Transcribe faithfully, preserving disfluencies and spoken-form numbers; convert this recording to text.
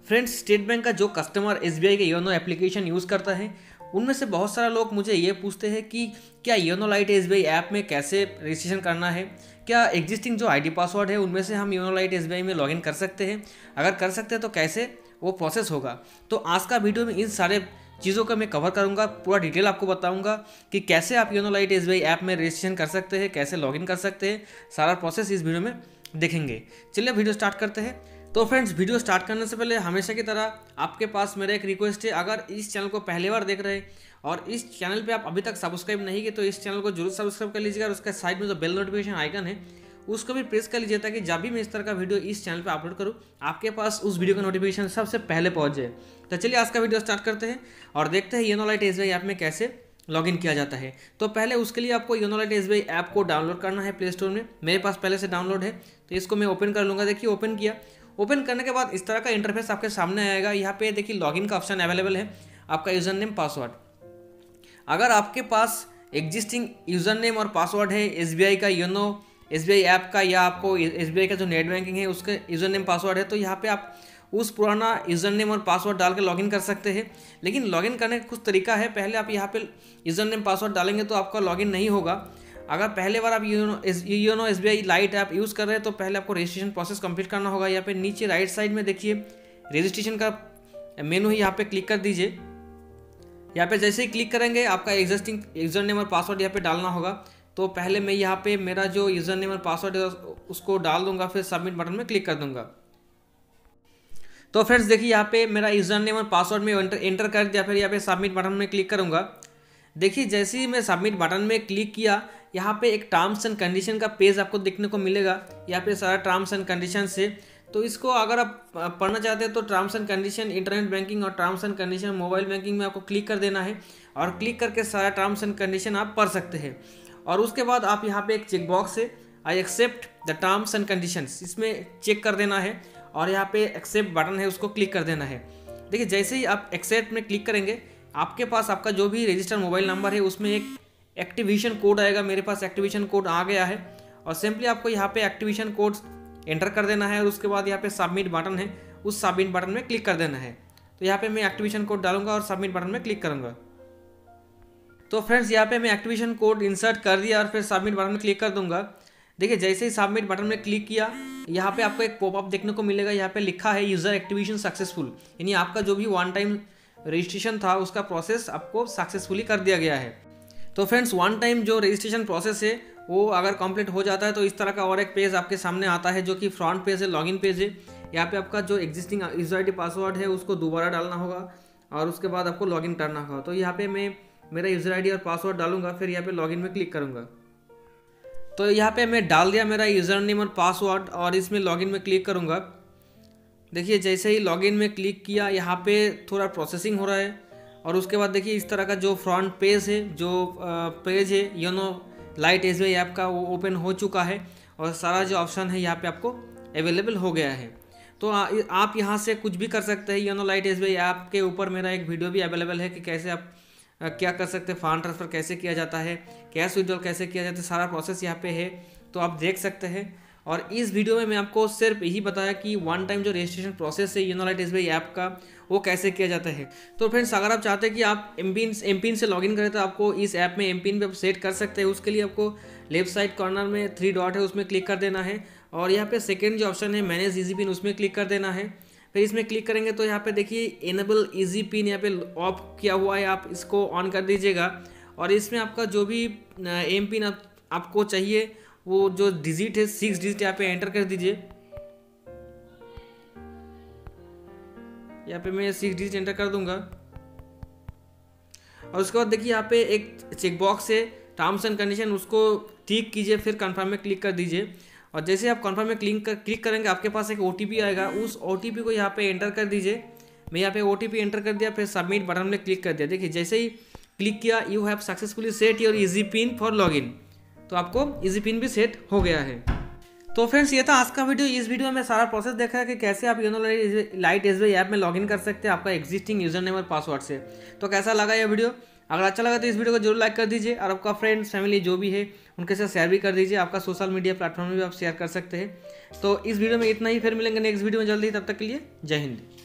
Friends, state bank का जो customer SBI के योनो एप्लीकेशन यूज़ करता है उनमें से बहुत सारे लोग मुझे ये पूछते हैं कि क्या योनो लाइट एसबीआई ऐप में कैसे रजिस्ट्रेशन करना है, क्या एग्जिस्टिंग जो आईडी पासवर्ड है उनमें से हम योनो लाइट एसबीआई में लॉगिन कर सकते हैं, अगर कर सकते हैं तो कैसे वो प्रोसेस होगा। तो आज का वीडियो में इन सारे चीज़ों का मैं कवर करूंगा, पूरा डिटेल आपको बताऊंगा कि कैसे आप योनो लाइट एसबीआई ऐप में रजिस्ट्रेशन कर सकते हैं, कैसे लॉगिन कर सकते हैं, सारा प्रोसेस इस वीडियो में देखेंगे। चलिए वीडियो स्टार्ट करते हैं। तो फ्रेंड्स, वीडियो स्टार्ट करने से पहले हमेशा की तरह आपके पास मेरा एक रिक्वेस्ट है, अगर इस चैनल को पहली बार देख रहे हैं और इस चैनल पे आप अभी तक सब्सक्राइब नहीं किए तो इस चैनल को जरूर सब्सक्राइब कर लीजिएगा और उसके साइड में जो बेल नोटिफिकेशन आइकन है उसको भी प्रेस कर लीजिए ताकि जब भी मैं इस तरह का वीडियो इस चैनल पे अपलोड करूँ आपके पास उस वीडियो का नोटिफिकेशन सबसे पहले पहुँच जाए। तो चलिए आज का वीडियो स्टार्ट करते हैं और देखते हैं योनो लाइट एसबीआई ऐप में कैसे लॉगिन किया जाता है। तो पहले उसके लिए आपको योनो लाइट एसबीआई ऐप को डाउनलोड करना है प्ले स्टोर में। मेरे पास पहले से डाउनलोड है तो इसको मैं ओपन कर लूँगा। देखिए ओपन किया। ओपन करने के बाद इस तरह का इंटरफेस आपके सामने आएगा। यहाँ पे देखिए लॉगिन का ऑप्शन अवेलेबल है, आपका यूज़र नेम पासवर्ड। अगर आपके पास एग्जिस्टिंग यूज़र नेम और पासवर्ड है एसबीआई का योनो एसबीआई ऐप का या आपको एसबीआई का जो नेट बैंकिंग है उसका यूज़र नेम पासवर्ड है तो यहाँ पे आप उस पुराना यूज़र नेम और पासवर्ड डाल के लॉगिन कर सकते हैं। लेकिन लॉगिन करने का कुछ तरीका है। पहले आप यहाँ पे यूज़र नेम पासवर्ड डालेंगे तो आपका लॉगिन नहीं होगा। अगर पहले बार आप YONO YONO SBI lite app use कर रहे हैं तो पहले आपको रजिस्ट्रेशन प्रोसेस कंप्लीट करना होगा। यहाँ पे नीचे राइट साइड में देखिए रजिस्ट्रेशन का मेनू है, यहाँ पे क्लिक कर दीजिए। यहाँ पे जैसे ही क्लिक करेंगे आपका एग्जिस्टिंग यूज़र नेम और पासवर्ड यहाँ पे डालना होगा। तो पहले मैं यहाँ पे मेरा जो यूज़र नेम और पासवर्ड है उसको डाल दूंगा, फिर सबमिट बटन में क्लिक कर दूंगा। तो फ्रेंड्स देखिए यहाँ पे मेरा यूज़र नेम और पासवर्ड में एंटर एंटर कर दिया, फिर यहाँ पे सबमिट बटन में क्लिक करूँगा। देखिए जैसे ही मैं सबमिट बटन में क्लिक किया यहाँ पे एक टर्म्स एंड कंडीशन का पेज आपको देखने को मिलेगा। यहाँ पे सारा टर्म्स एंड कंडीशन है, तो इसको अगर आप पढ़ना चाहते हैं तो terms and condition internet banking और terms and condition mobile banking में आपको क्लिक कर देना है और क्लिक करके सारा टर्म्स एंड कंडीशन आप पढ़ सकते हैं। और उसके बाद आप यहाँ पे एक चेक बॉक्स है I accept the terms and conditions, इसमें चेक कर देना है और यहाँ पे एक्सेप्ट बटन है उसको क्लिक कर देना है। देखिए जैसे ही आप एक्सेप्ट में क्लिक करेंगे आपके पास आपका जो भी रजिस्टर्ड मोबाइल नंबर है उसमें एक एक्टिवेशन कोड आएगा। मेरे पास एक्टिवेशन कोड आ गया है और सिंपली आपको यहाँ पे एक्टिवेशन कोड एंटर कर देना है और उसके बाद यहाँ पे सबमिट बटन है, उस सबमिट बटन में क्लिक कर देना है। तो यहाँ पे मैं एक्टिवेशन कोड डालूंगा और सबमिट बटन में क्लिक करूँगा। तो फ्रेंड्स यहाँ पे मैं एक्टिवेशन कोड इंसर्ट कर दिया और फिर सबमिट बटन में क्लिक कर दूंगा। देखिए जैसे ही सबमिट बटन में क्लिक किया यहाँ पे आपको एक पॉपअप देखने को मिलेगा। यहाँ पे लिखा है यूज़र एक्टिवेशन सक्सेसफुल, यानी आपका जो भी वन टाइम रजिस्ट्रेशन था उसका प्रोसेस आपको सक्सेसफुली कर दिया गया है। तो फ्रेंड्स वन टाइम जो रजिस्ट्रेशन प्रोसेस है वो अगर कंप्लीट हो जाता है तो इस तरह का और एक पेज आपके सामने आता है जो कि फ्रंट पेज है, लॉगिन पेज है। यहाँ पे आपका जो existing user I D password है उसको दोबारा डालना होगा और उसके बाद आपको लॉगिन करना होगा। तो यहाँ पे मैं मेरा यूज़र आई डी और पासवर्ड डालूंगा, फिर यहाँ पे लॉगिन में क्लिक करूँगा। तो यहाँ पे मैं डाल दिया मेरा यूज़र नेम और पासवर्ड और इसमें लॉगिन में क्लिक करूँगा। देखिए जैसे ही लॉगिन में क्लिक किया यहाँ पे थोड़ा प्रोसेसिंग हो रहा है और उसके बाद देखिए इस तरह का जो फ्रंट पेज है, जो पेज है योनो लाइट एसबीआई ऐप का वो ओपन हो चुका है और सारा जो ऑप्शन है यहाँ पे आपको अवेलेबल हो गया है। तो आ, आप यहाँ से कुछ भी कर सकते हैं। योनो लाइट एसबीआई ऐप के ऊपर मेरा एक वीडियो भी अवेलेबल है कि कैसे आप क्या कर सकते हैं, फंड ट्रांसफ़र कैसे किया जाता है, कैश विड्रॉल कैसे किया जाता है, सारा प्रोसेस यहाँ पे है तो आप देख सकते हैं। और इस वीडियो में मैं आपको सिर्फ यही बताया कि वन टाइम जो रजिस्ट्रेशन प्रोसेस है योनो लाइट एसबीआई ऐप का वो कैसे किया जाता है। तो फ्रेंड्स अगर आप चाहते हैं कि आप एम पिन एम पिन से लॉगिन करें तो आपको इस ऐप में एम पिन भी आप सेट कर सकते हैं। उसके लिए आपको लेफ्ट साइड कॉर्नर में थ्री डॉट है उसमें क्लिक कर देना है और यहाँ पे सेकेंड जो ऑप्शन है मैनेज ईजी पिन उसमें क्लिक कर देना है। फिर इसमें क्लिक करेंगे तो यहाँ पे देखिए इनेबल इजी पिन यहाँ पे ऑफ किया हुआ है, आप इसको ऑन कर दीजिएगा और इसमें आपका जो भी एम पिन आप, आपको चाहिए वो जो डिजिट है सिक्स डिजिट यहाँ पे एंटर कर दीजिए। यहाँ पे मैं सिक्स डिजिट एंटर कर दूंगा और उसके बाद देखिए यहाँ पे एक चेक बॉक्स है टर्म्स एंड कंडीशन, उसको टिक कीजिए फिर कंफर्म में क्लिक कर दीजिए। और जैसे आप कंफर्म में क्लिक कर क्लिक करेंगे आपके पास एक ओटीपी आएगा, उस ओटीपी को यहाँ पे एंटर कर दीजिए। मैं यहाँ पे ओटीपी एंटर कर दिया, फिर सबमिट बटन में क्लिक कर दिया। देखिए जैसे ही क्लिक किया you have successfully set your easy pin for login, तो आपको इजी पिन भी सेट हो गया है। तो फ्रेंड्स ये था आज का वीडियो। इस वीडियो में सारा प्रोसेस देखा है कि कैसे आप योनो लाइट एसबीआई ऐप में लॉगिन कर सकते हैं आपका एग्जिस्टिंग यूजर नेम और पासवर्ड से। तो कैसा लगा ये वीडियो? अगर अच्छा लगा तो इस वीडियो को जरूर लाइक कर दीजिए और आपका फ्रेंड्स फैमिली जो भी है उनके साथ शेयर भी कर दीजिए। आपका सोशल मीडिया प्लेटफॉर्म में भी आप शेयर कर सकते हैं। तो इस वीडियो में इतना ही, फिर मिलेंगे नेक्स्ट वीडियो में जल्दी, तब तक के लिए जय हिंद।